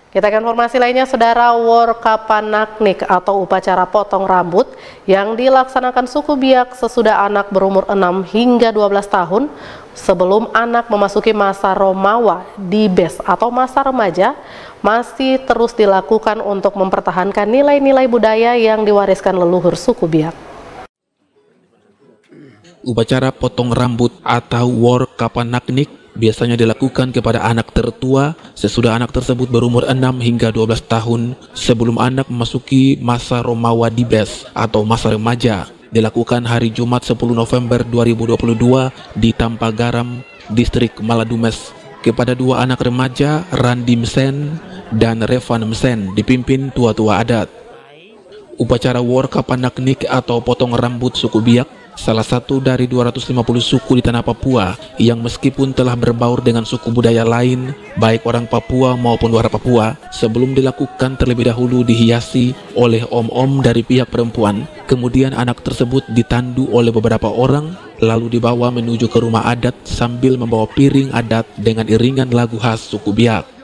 Kita ke informasi lainnya, Saudara. Workapanaknik atau upacara potong rambut yang dilaksanakan suku Biak sesudah anak berumur 6 hingga 12 tahun sebelum anak memasuki masa Romawa di BES atau masa remaja masih terus dilakukan untuk mempertahankan nilai-nilai budaya yang diwariskan leluhur suku Biak. Upacara potong rambut atau Workapanaknik biasanya dilakukan kepada anak tertua sesudah anak tersebut berumur 6 hingga 12 tahun sebelum anak memasuki masa Romawa di BES atau masa remaja. Dilakukan hari Jumat 10 November 2022 di Tampagaram, Distrik Maladumes kepada dua anak remaja, Randi Msen dan Revan Msen, dipimpin tua-tua adat. Upacara Workapanaknik atau potong rambut suku Biak salah satu dari 250 suku di tanah Papua yang meskipun telah berbaur dengan suku budaya lain, baik orang Papua maupun luar Papua, sebelum dilakukan terlebih dahulu dihiasi oleh om-om dari pihak perempuan. Kemudian anak tersebut ditandu oleh beberapa orang, lalu dibawa menuju ke rumah adat sambil membawa piring adat dengan iringan lagu khas suku Biak.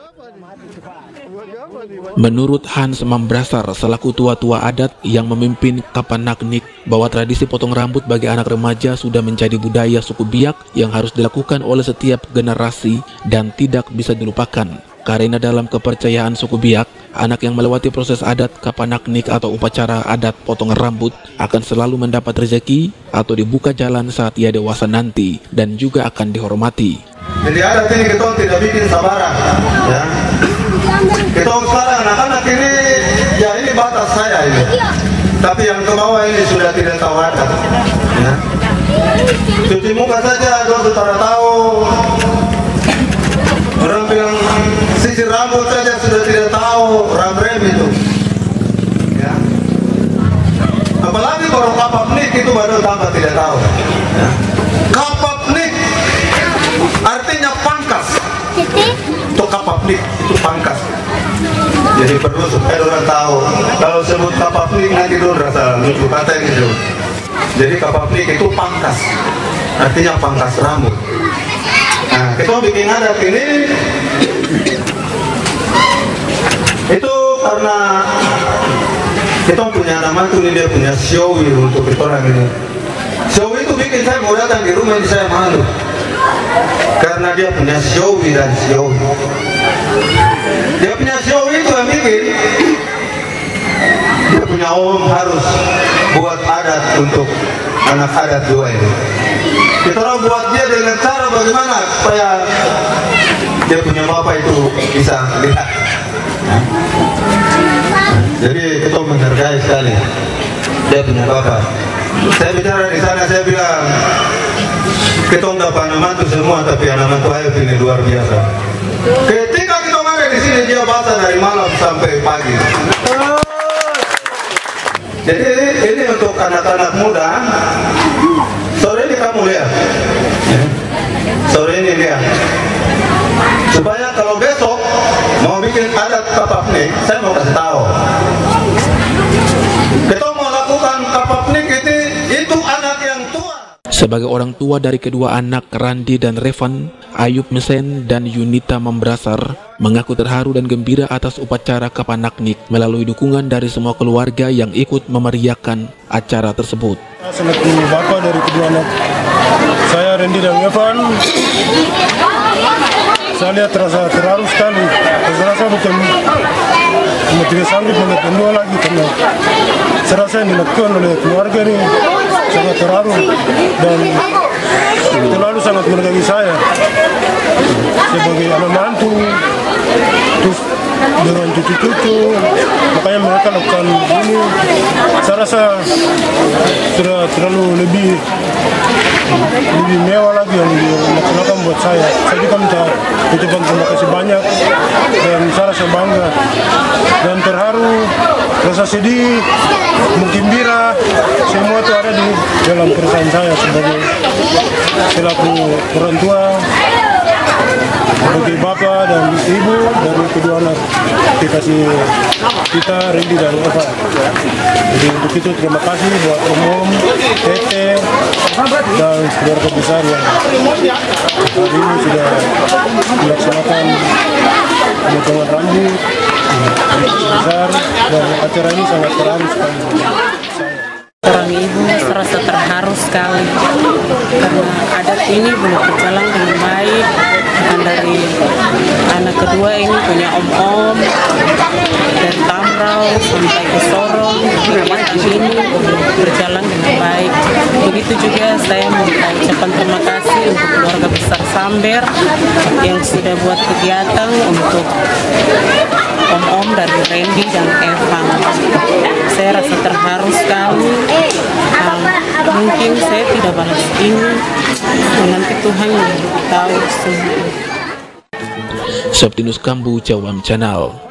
Menurut Hans Mambrasar selaku tua-tua adat yang memimpin Kapanaknik, bahwa tradisi potong rambut bagi anak remaja sudah menjadi budaya suku Biak yang harus dilakukan oleh setiap generasi dan tidak bisa dilupakan. Karena dalam kepercayaan suku Biak, anak yang melewati proses adat Kapanaknik atau upacara adat potongan rambut akan selalu mendapat rezeki atau dibuka jalan saat ia dewasa nanti dan juga akan dihormati. Jadi adat ini kita tidak bikin sabaran, ya. Kita sekarang anak-anak ini, ya ini batas saya ini. Tapi yang ke bawah ini sudah tidak tahu adat, ya. Cuci muka saja, sudah tahu. Orang bilang sisir rambut saja sudah tidak tahu rem itu, ya. Apalagi kalau kapapnik itu baru tambah tidak tahu, ya. Kapapnik artinya pangkas. Untuk kapapnik itu pangkas. Jadi perlu supaya orang tahu. Kalau sebut kapapnik nanti dulu rasa lucu kata gitu. Jadi kapapnik itu pangkas, artinya pangkas rambut. Nah, kita bikin adat ini itu karena kita punya nama tuh, dia punya Siowi untuk kita orang ini. Siowi itu bikin saya mau datang di rumah ini saya malu. Karena dia punya Siowi dan Siowi. Dia punya Siowi itu yang bikin. Dia punya om harus buat adat untuk anak adat dua ini. Kita orang buat dia dengan cara bagaimana supaya dia punya bapak itu bisa lihat. Jadi kita menghargai sekali dia punya bapak. Saya bicara di sana, saya bilang kita dapat anak mantu semua, tapi anak mantu Ayub ini luar biasa. Ketika kita ada di sini dia basah dari malam sampai pagi. Jadi ini untuk anak-anak muda. Sore ini kamu lihat, sore ini lihat. Supaya kalau besok mau bikin adat kapapnik, saya mau kasih tahu. Kita mau lakukan kapapnik itu anak yang tua. Sebagai orang tua dari kedua anak Randi dan Revan, Ayub Mesen dan Yunita Mambrasar mengaku terharu dan gembira atas upacara Kapanaknik melalui dukungan dari semua keluarga yang ikut memeriahkan acara tersebut. Selaku bapak dari kedua anak saya, Randi dan Revan, saya lihat terasa terharu sekali. Saya rasa bukan tidak sanggup melihat kedua lagi karena saya rasa yang dilakukan oleh keluarga ini sangat terharu dan terlalu sangat menghargai saya sebagai anak mantu, terus dengan cucu-cucu, makanya mereka lakukan ini. Saya rasa sudah terlalu lebih mewah lagi yang dilakukan buat saya. Saya juga minta ucapan terima kasih banyak dan saya rasa bangga dan terharu, rasa sedih, mungkin gembira, semua itu ada di dalam perasaan saya sebagai selaku orang tua, sebagai bapak dan ibu dari kedua anak kita Randi dan Eva. Jadi untuk itu terima kasih buat umum, Tete dan keluarga besar yang hari ini sudah melaksanakan potongan rambut acara ini sangat terharu sekali. Seorang ibu serasa terharu sekali karena adat ini belum berjalan dengan baik. Bahkan dari anak kedua ini punya om-om dari Tamrau sampai ke Sorong, kegiatan ini belum berjalan dengan baik. Begitu juga saya mau ucapkan terima kasih untuk keluarga besar Samber yang sudah buat kegiatan untuk om-om dari Randy dan Evan. Saya rasa terharu sekali. Mungkin saya tidak balas ini, nanti Tuhan yang tahu semua. Septinus Kambu, Jawam Channel.